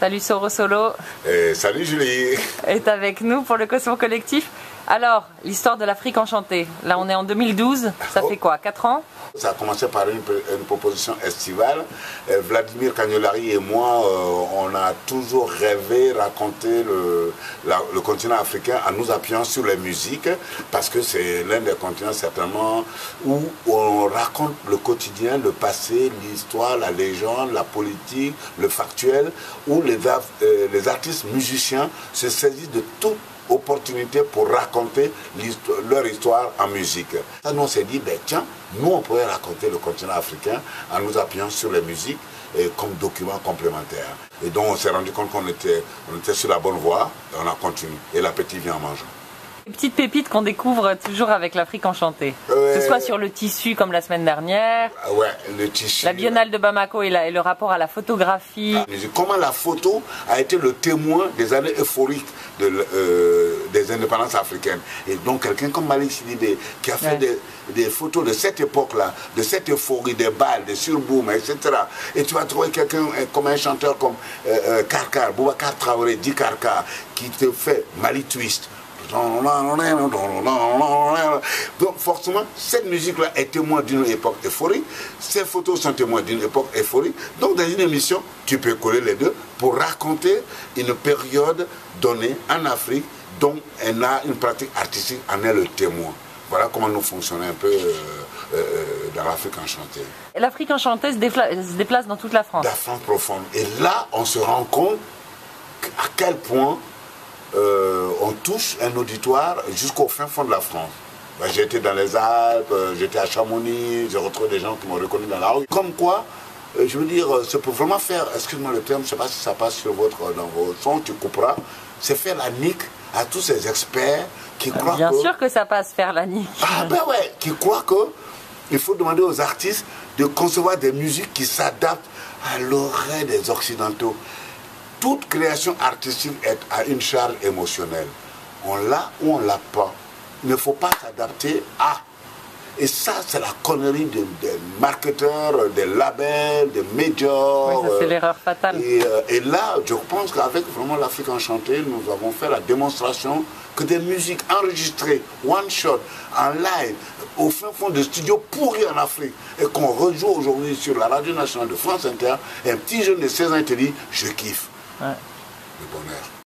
Salut Soro Solo. Salut Julie. Est avec nous pour le Cosmo Collectif. Alors, l'histoire de l'Afrique enchantée. Là, on est en 2012. Ça fait quoi, 4 ans? Ça a commencé par une proposition estivale. Vladimir Cagnolari et moi, on a toujours rêvé raconter le continent africain en nous appuyant sur les musiques, parce que c'est l'un des continents certainement où on raconte le quotidien, le passé, l'histoire, la légende, la politique, le factuel, où les artistes musiciens se saisissent de toute opportunité pour raconter leur histoire en musique. Ça, nous on s'est dit, ben tiens, nous on pourrait raconter le continent africain en nous appuyant sur les musiques comme document complémentaire. Et donc on s'est rendu compte qu'on était sur la bonne voie et on a continué. Et l'appétit vient en mangeant. Les petites pépites qu'on découvre toujours avec l'Afrique enchantée. Que ce soit sur le tissu comme la semaine dernière. Ouais, le tissu. La Biennale de Bamako et le rapport à la photographie. Comment la photo a été le témoin des années euphoriques des indépendances africaines. Et donc quelqu'un comme Malick Sidibé qui a fait des photos de cette époque-là, de cette euphorie, des balles, des surboom, etc. Et tu vas trouver quelqu'un comme un chanteur comme Karkar, Boubacar Traoré, Di Karkar, qui te fait Mali Twist. Donc forcément, cette musique-là est témoin d'une époque euphorique, ces photos sont témoins d'une époque euphorique. Donc dans une émission, tu peux coller les deux pour raconter une période donnée en Afrique dont elle a une pratique artistique en est le témoin. Voilà comment nous fonctionnons un peu dans l'Afrique enchantée. L'Afrique enchantée se déplace dans toute la France. La France profonde. Et là, on se rend compte à quel point on touche un auditoire jusqu'au fin fond de la France. J'ai été dans les Alpes, j'étais à Chamonix, j'ai retrouvé des gens qui m'ont reconnu dans la rue. Comme quoi, je veux dire, c'est pour vraiment faire, excuse-moi le terme, je ne sais pas si ça passe dans vos sons, tu couperas, c'est faire la nique à tous ces experts qui croient Bien sûr que ça passe, faire la nique. Ah ben ouais, qui croient qu'il faut demander aux artistes de concevoir des musiques qui s'adaptent à l'oreille des Occidentaux. Toute création artistique a une charge émotionnelle. On l'a ou on ne l'a pas. Il ne faut pas s'adapter à. Et ça, c'est la connerie des marketeurs, des labels, des médias. Oui, ça c'est l'erreur fatale. Et là, je pense qu'avec vraiment l'Afrique enchantée, nous avons fait la démonstration que des musiques enregistrées, one shot, en live, au fin fond de studios pourris en Afrique, et qu'on rejoue aujourd'hui sur la radio nationale de France Inter, et un petit jeune de 16 ans te dit, je kiffe. Ouais. Le bonheur.